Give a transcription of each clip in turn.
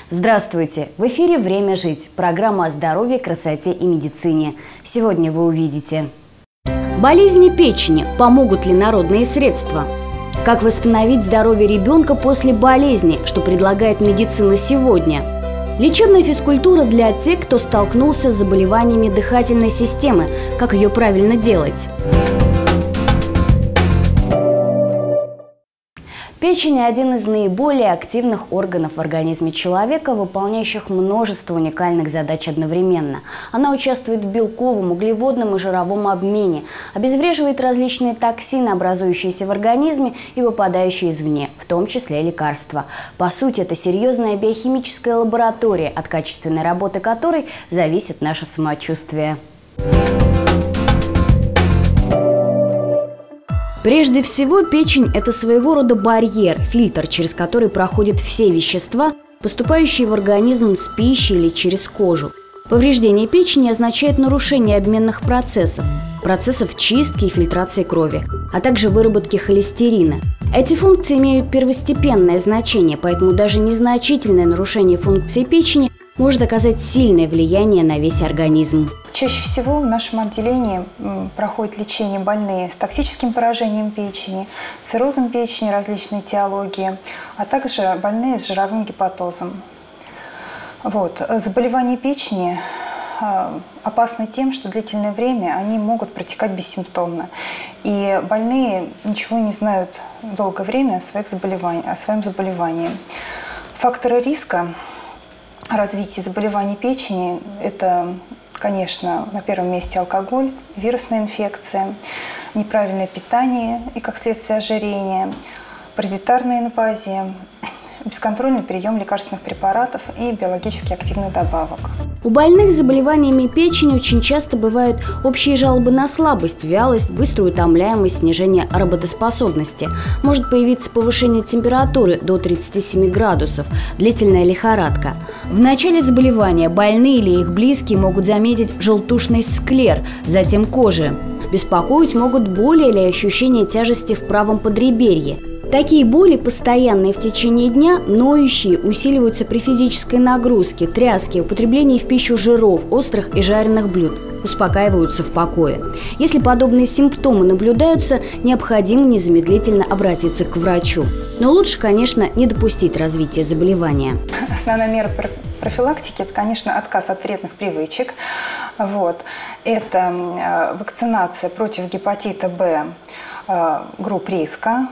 Здравствуйте! В эфире «Время жить» – программа о здоровье, красоте и медицине. Сегодня вы увидите: болезни печени. Помогут ли народные средства? Как восстановить здоровье ребенка после болезни, что предлагает медицина сегодня? Лечебная физкультура для тех, кто столкнулся с заболеваниями дыхательной системы. Как ее правильно делать? Печень – один из наиболее активных органов в организме человека, выполняющих множество уникальных задач одновременно. Она участвует в белковом, углеводном и жировом обмене, обезвреживает различные токсины, образующиеся в организме и выпадающие извне, в том числе лекарства. По сути, это серьезная биохимическая лаборатория, от качественной работы которой зависит наше самочувствие. Прежде всего, печень – это своего рода барьер, фильтр, через который проходят все вещества, поступающие в организм с пищей или через кожу. Повреждение печени означает нарушение обменных процессов чистки и фильтрации крови, а также выработки холестерина. Эти функции имеют первостепенное значение, поэтому даже незначительное нарушение функции печени может оказать сильное влияние на весь организм. Чаще всего в нашем отделении проходит лечение больные с токсическим поражением печени, циррозом печени, различные этиологии, а также больные с жировым гепатозом. Заболевания печени опасны тем, что длительное время они могут протекать бессимптомно. И больные ничего не знают долгое время о своем заболевании. Факторы риска развития заболеваний печени – это, конечно, на первом месте алкоголь, вирусная инфекция, неправильное питание и, как следствие, ожирение, паразитарная инвазия, бесконтрольный прием лекарственных препаратов и биологически активных добавок. У больных с заболеваниями печени очень часто бывают общие жалобы на слабость, вялость, быструю утомляемость, снижение работоспособности. Может появиться повышение температуры до 37 градусов, длительная лихорадка. В начале заболевания больные или их близкие могут заметить желтушный склер, затем кожи. Беспокоить могут боли или ощущение тяжести в правом подреберье. Такие боли, постоянные в течение дня, ноющие, усиливаются при физической нагрузке, тряске, употреблении в пищу жиров, острых и жареных блюд, успокаиваются в покое. Если подобные симптомы наблюдаются, необходимо незамедлительно обратиться к врачу. Но лучше, конечно, не допустить развития заболевания. Основная мера профилактики – это, конечно, отказ от вредных привычек. Это вакцинация против гепатита Б групп риска.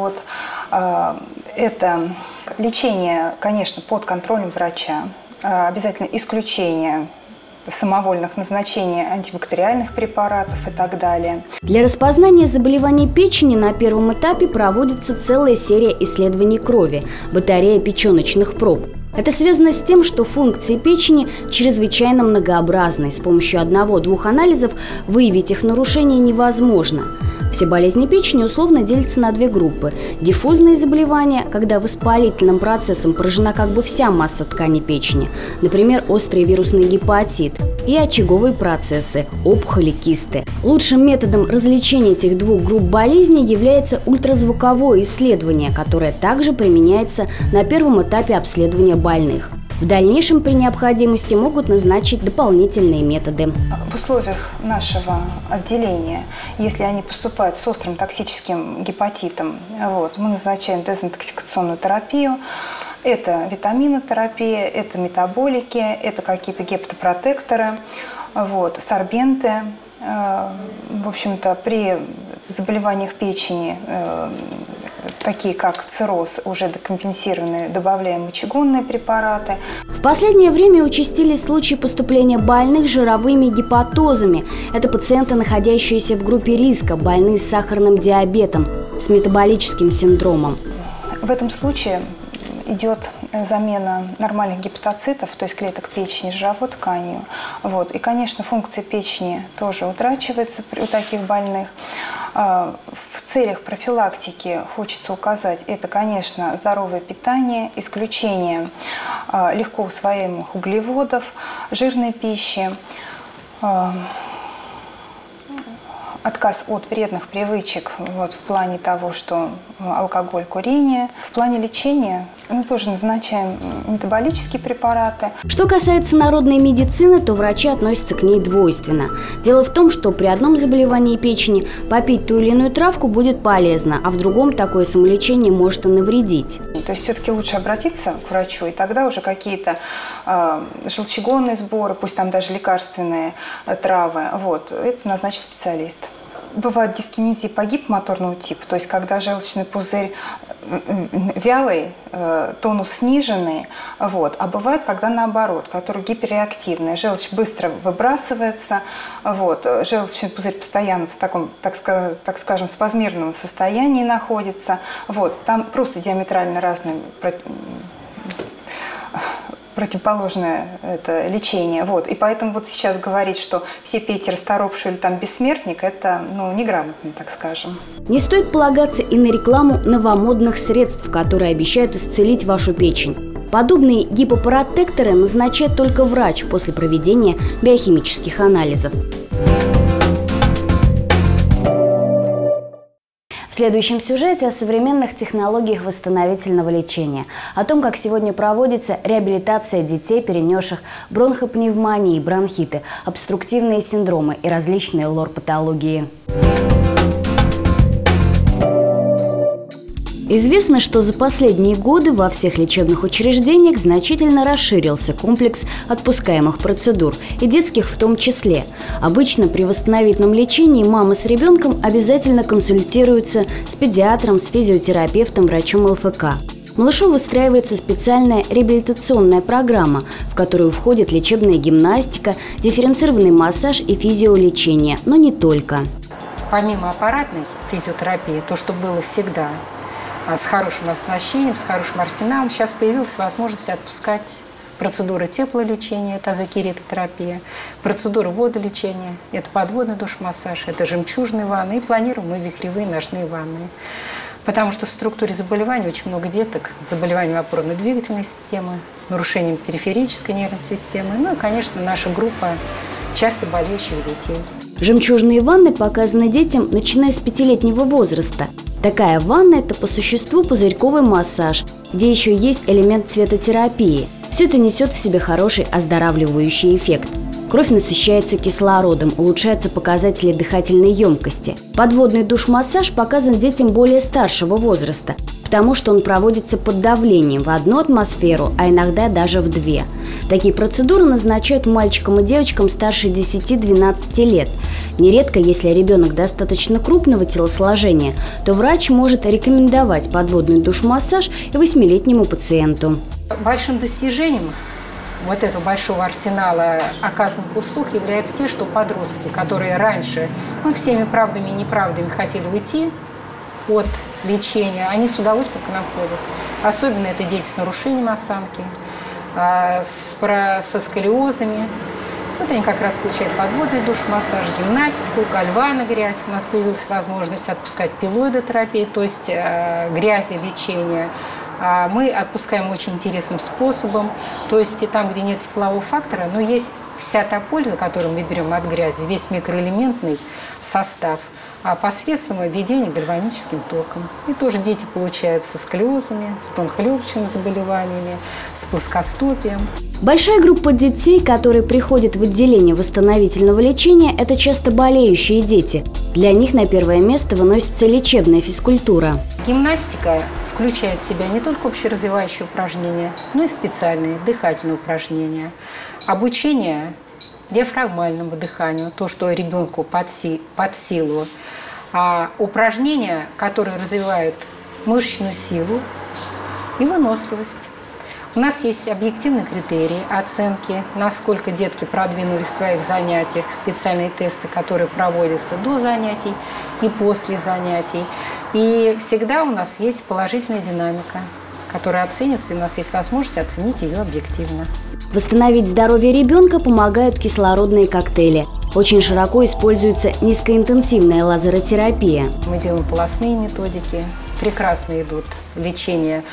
Это лечение, конечно, под контролем врача. Обязательно исключение самовольных назначений антибактериальных препаратов и так далее. Для распознания заболеваний печени на первом этапе проводится целая серия исследований крови, батарея печеночных проб. Это связано с тем, что функции печени чрезвычайно многообразны. С помощью одного-двух анализов выявить их нарушения невозможно. Все болезни печени условно делятся на две группы. Диффузные заболевания, когда воспалительным процессом поражена как бы вся масса ткани печени, например, острый вирусный гепатит, и очаговые процессы, опухоли, кисты. Лучшим методом различения этих двух групп болезней является ультразвуковое исследование, которое также применяется на первом этапе обследования больных. В дальнейшем при необходимости могут назначить дополнительные методы. В условиях нашего отделения, если они поступают с острым токсическим гепатитом, мы назначаем дезинтоксикационную терапию. Это витаминотерапия, это метаболики, это какие-то гепатопротекторы, сорбенты. В общем-то, при заболеваниях печени, такие как цирроз, уже декомпенсированные, добавляем мочегонные препараты. В последнее время участились случаи поступления больных с жировыми гепатозами. Это пациенты, находящиеся в группе риска, больные с сахарным диабетом, с метаболическим синдромом. В этом случае идет замена нормальных гепатоцитов, то есть клеток печени, жировой тканью. И, конечно, функция печени тоже утрачивается у таких больных. В целях профилактики хочется указать, это, конечно, здоровое питание, исключение легко усвояемых углеводов, жирной пищи, отказ от вредных привычек вот, в плане того, что алкоголь, курение. В плане лечения мы тоже назначаем метаболические препараты. Что касается народной медицины, то врачи относятся к ней двойственно. Дело в том, что при одном заболевании печени попить ту или иную травку будет полезно, а в другом такое самолечение может и навредить. То есть все-таки лучше обратиться к врачу, и тогда уже какие-то желчегонные сборы, пусть там даже лекарственные травы, вот, это назначит специалист. Бывает дискинезия по гипомоторному типу, то есть когда желчный пузырь вялый, тонус сниженный, вот, а бывает, когда наоборот, который гиперреактивный, желчь быстро выбрасывается, вот, желчный пузырь постоянно в таком, так скажем, спазмированном состоянии находится, вот, там просто диаметрально разные противоположное это лечение. Вот. И поэтому вот сейчас говорить, что все пейте расторопшу или там бессмертник, это неграмотно, так скажем. Не стоит полагаться и на рекламу новомодных средств, которые обещают исцелить вашу печень. Подобные гипопротекторы назначает только врач после проведения биохимических анализов. В следующем сюжете о современных технологиях восстановительного лечения, о том, как сегодня проводится реабилитация детей, перенесших бронхопневмонии, бронхиты, обструктивные синдромы и различные лор-патологии. Известно, что за последние годы во всех лечебных учреждениях значительно расширился комплекс отпускаемых процедур, и детских в том числе. Обычно при восстановительном лечении мама с ребенком обязательно консультируется с педиатром, с физиотерапевтом, врачом ЛФК. Малышу выстраивается специальная реабилитационная программа, в которую входит лечебная гимнастика, дифференцированный массаж и физиолечение, но не только. Помимо аппаратной физиотерапии, то, что было всегда, с хорошим оснащением, с хорошим арсеналом, сейчас появилась возможность отпускать процедуры теплолечения, это азокеритотерапия, процедуры водолечения, это подводный душ-массаж, это жемчужные ванны, и планируем мы вихревые ножные ванны. Потому что в структуре заболеваний очень много деток с заболеванием опорно-двигательной системы, нарушением периферической нервной системы, ну и, конечно, наша группа часто болеющих детей. Жемчужные ванны показаны детям, начиная с 5-летнего возраста. Такая ванна – это по существу пузырьковый массаж, где еще есть элемент цветотерапии. Все это несет в себе хороший оздоравливающий эффект. Кровь насыщается кислородом, улучшаются показатели дыхательной емкости. Подводный душ-массаж показан детям более старшего возраста, потому что он проводится под давлением в одну атмосферу, а иногда даже в две. Такие процедуры назначают мальчикам и девочкам старше 10-12 лет. Нередко, если ребенок достаточно крупного телосложения, то врач может рекомендовать подводный душ-массаж и 8-летнему пациенту. Большим достижением вот этого большого арсенала оказанных услуг является те, что подростки, которые раньше всеми правдами и неправдами хотели уйти от лечения, они с удовольствием к нам ходят. Особенно это дети с нарушением осанки, со сколиозами. Вот они как раз получают подводный душ-массаж, гимнастику, гальваногрязь. У нас появилась возможность отпускать пилоидотерапию, то есть грязи лечения. Мы отпускаем очень интересным способом. То есть и там, где нет теплового фактора, но есть вся та польза, которую мы берем от грязи, весь микроэлементный состав, посредством введения гальваническим током. И тоже дети получают со сколиозами, с бронхолегочными заболеваниями, с плоскостопием. Большая группа детей, которые приходят в отделение восстановительного лечения, это часто болеющие дети. Для них на первое место выносится лечебная физкультура. Гимнастика включает в себя не только общеразвивающие упражнения, но и специальные дыхательные упражнения. Обучение диафрагмальному дыханию, то, что ребенку под силу. Упражнения, которые развивают мышечную силу и выносливость. У нас есть объективные критерии оценки, насколько детки продвинулись в своих занятиях, специальные тесты, которые проводятся до занятий и после занятий. И всегда у нас есть положительная динамика, которая оценивается, и у нас есть возможность оценить ее объективно. Восстановить здоровье ребенка помогают кислородные коктейли. Очень широко используется низкоинтенсивная лазеротерапия. Мы делаем полостные методики. Прекрасно идут лечение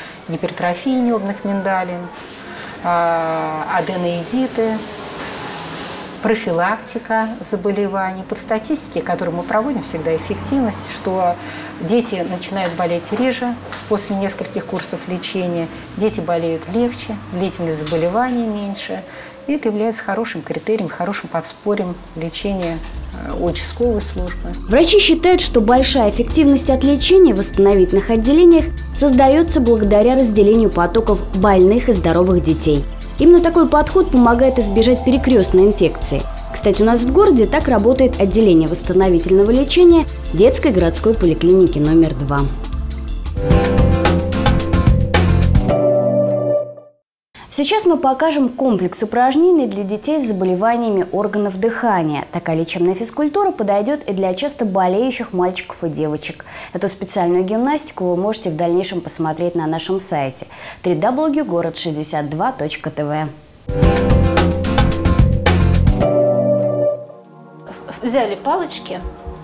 гипертрофии небных миндалин, аденоидиты, профилактика заболеваний. Под статистикой, которую мы проводим, всегда эффективность, что дети начинают болеть реже после нескольких курсов лечения, дети болеют легче, длительность заболеваний меньше. И это является хорошим критерием, хорошим подспорьем лечения участковой службы. Врачи считают, что большая эффективность от лечения в восстановительных отделениях создается благодаря разделению потоков больных и здоровых детей. Именно такой подход помогает избежать перекрестной инфекции. Кстати, у нас в городе так работает отделение восстановительного лечения детской городской поликлиники номер 2. Сейчас мы покажем комплекс упражнений для детей с заболеваниями органов дыхания. Такая лечебная физкультура подойдет и для часто болеющих мальчиков и девочек. Эту специальную гимнастику вы можете в дальнейшем посмотреть на нашем сайте www.город62.tv. Взяли палочки,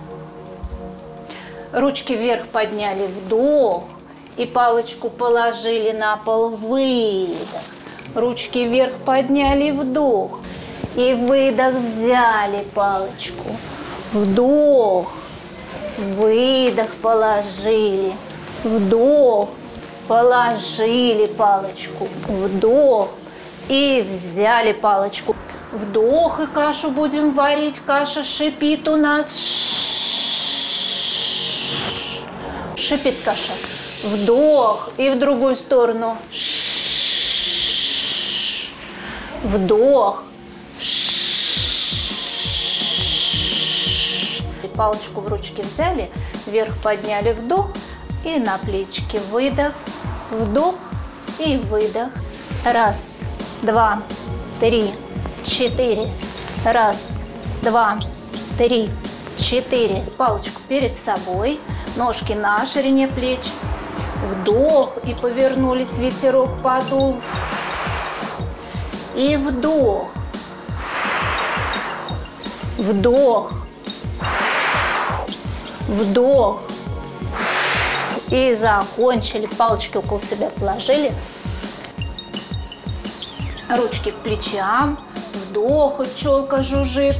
ручки вверх подняли, вдох, и палочку положили на пол, выдох. Ручки вверх подняли, вдох. И выдох, взяли палочку. Вдох. Выдох, положили. Вдох. Положили палочку. Вдох. И взяли палочку. Вдох, и кашу будем варить. Каша шипит у нас. Шипит каша. Вдох. И в другую сторону. Вдох. Палочку в ручки взяли, вверх подняли, вдох, и на плечики выдох, вдох и выдох. Раз, два, три, четыре. Раз, два, три, четыре. Палочку перед собой, ножки на ширине плеч. Вдох, и повернулись, ветерок подул. И вдох, вдох, вдох. И закончили. Палочки около себя положили. Ручки к плечам. Вдох, и пчелка жужжит.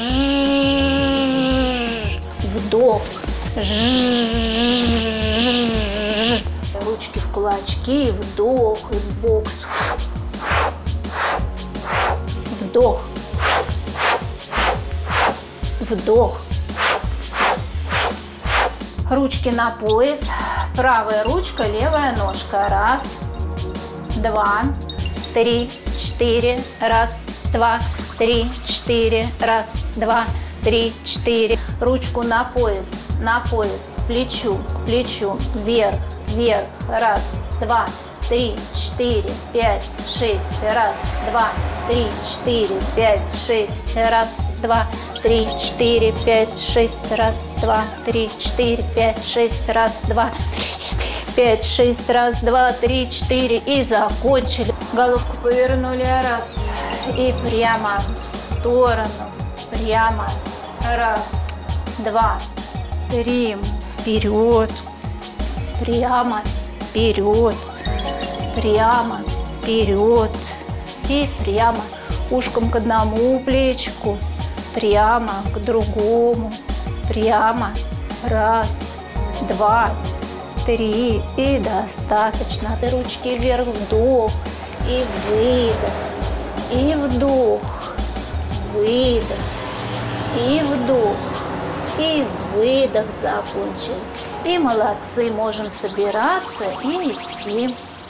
Вдох. Ручки в кулачки. Вдох, и бокс. Вдох, вдох. Ручки на пояс. Правая ручка, левая ножка. Раз, два, три, четыре. Раз, два, три, четыре. Раз, два, три, четыре. Ручку на пояс, плечу, плечу. Вверх, вверх. Раз, два, три, четыре, пять, шесть. Раз, два, три, четыре, пять, шесть. Раз, два, три, четыре, пять, шесть. Раз, два, три, четыре, пять, шесть. Раз, два, пять, шесть. Раз, два, три, четыре. И закончили. Головку повернули. Раз. И прямо в сторону. Прямо. Раз, два, три. Вперед. Прямо. Вперед. Прямо. Вперед. И прямо. Ушком к одному плечику. Прямо к другому. Прямо. Раз, два, три. И достаточно. Ты ручки вверх. Вдох. И выдох. И вдох. Выдох. И вдох. И выдох. Закончили. И молодцы. Можем собираться и идти.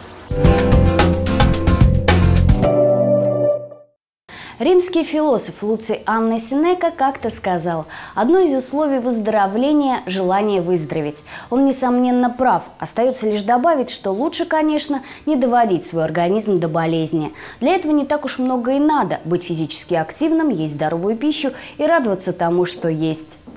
Римский философ Луций Анна Сенека как-то сказал: одно из условий выздоровления – желание выздороветь. Он, несомненно, прав. Остается лишь добавить, что лучше, конечно, не доводить свой организм до болезни. Для этого не так уж много и надо. Быть физически активным, есть здоровую пищу и радоваться тому, что есть.